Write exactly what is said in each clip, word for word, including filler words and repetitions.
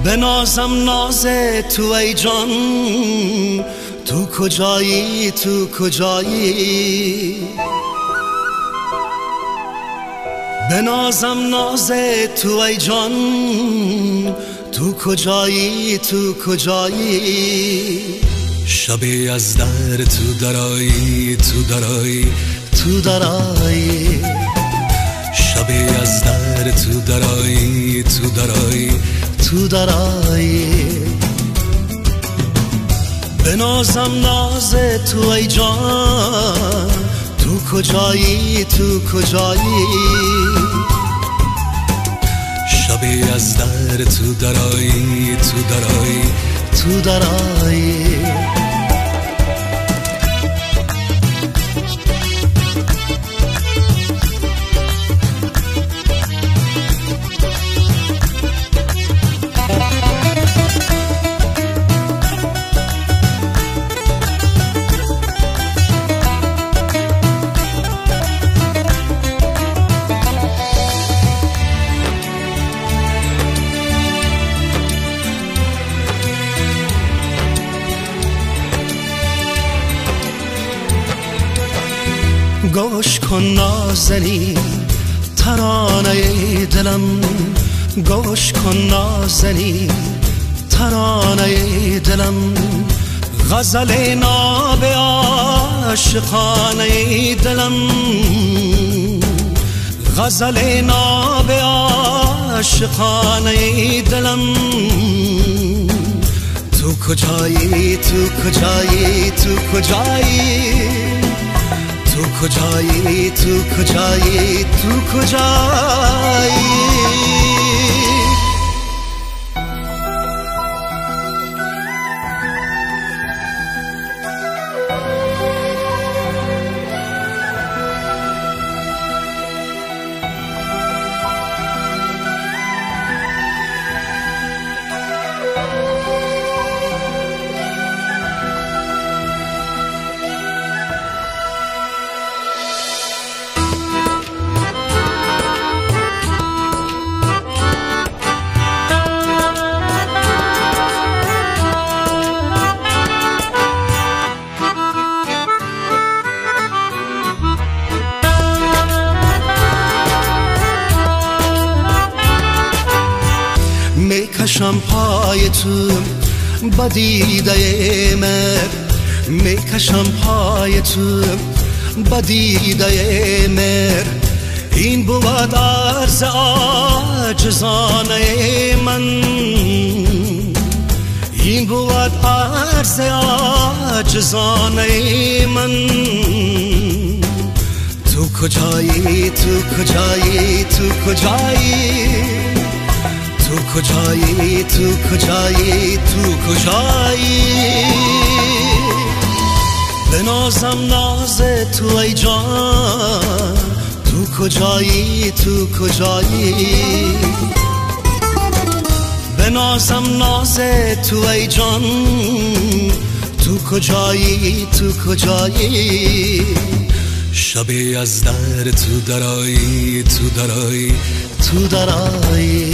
بنازم ناز تو ای جان، تو کجایی تو کجایی؟ بنازم ناز تو ای جان، تو کجایی تو کجایی؟ شبی از در تو درایی تو درایی تو درایی، شبی از در تو درایی تو درایی تو درایی. بنازم ناز تو ای جان، تو کجایی تو کجایی؟ شبی از در تو درایی تو درایی تو درایی. گوش کن نازنین ترانه دلم، گوش کن نازنین ترانه دلم، غزل ناب عاشقانه دلم، غزل ناب عاشقانه دلم. تو کجایی تو کجایی تو کجایی؟ تو کجایی تو کجایی تو کجایی؟ میکشم پای تو با دیده مهر، میکشم پای تو با دیده مهر. این بود عرض عاجزانه من، این بود عرض عاجزانه من. تو کجایی تو کجایی تو کجایی؟ تو کجایی تو کجایی تو کجایی؟ بنازم ناز تو ای جان، تو کجایی تو کجایی؟ بنازم ناز تو ای جان، تو کجایی تو کجایی؟ شبی از در تو درایی تو درایی تو درایی.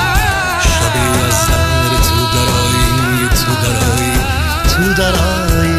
شبی از در تو درایی تو درایی تو درایی.